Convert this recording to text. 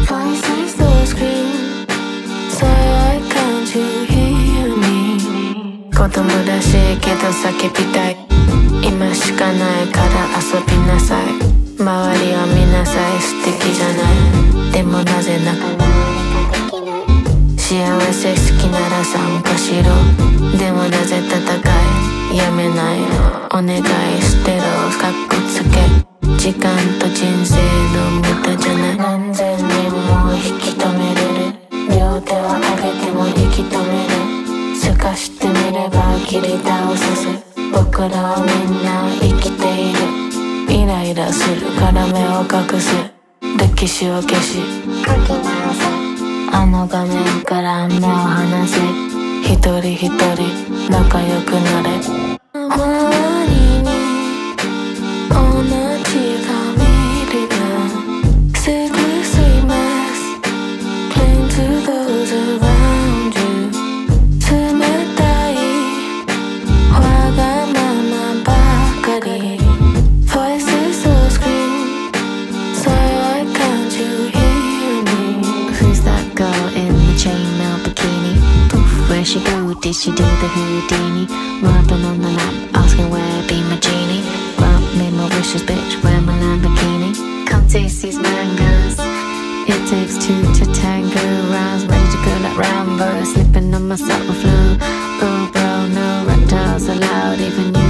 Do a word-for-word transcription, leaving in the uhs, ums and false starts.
Voices so scream, say why can't you hear me? 子供らしいけど叫びたい。今しかないから遊びなさい。周りを見なさい、素敵じゃない。でもなぜ泣かない。幸せ好きなら参加しろ。でもなぜ戦いやめないの。お願いしてろかっこつけ。時間と人生の無駄じゃない。何千人も引き止めれる。両手を上げても引き止める。透かしてみれば切り倒さず。僕らはみんな生きている。イライラするから目を隠す。歴史を消し書き直せ。あの画面から目を離せ。一人一人仲良くなれ。周りに同じが見ればすぐすいます。 Cling to those around you。 冷たいわがままばかり。 Voices so scream, so why can't you hear me? Who's that girl in the chainmail bikini? Poof, where she go? Did she do the Houdini? Rubbing on the lamp, asking where be my genie. Grant me my wishes, bitch, wear my Lamborghini. Come taste these mangoes. It takes two to tango. Rounds ready to go like Rambo. Slipping on my summer flow. Oh bro, no reptiles allowed. Even you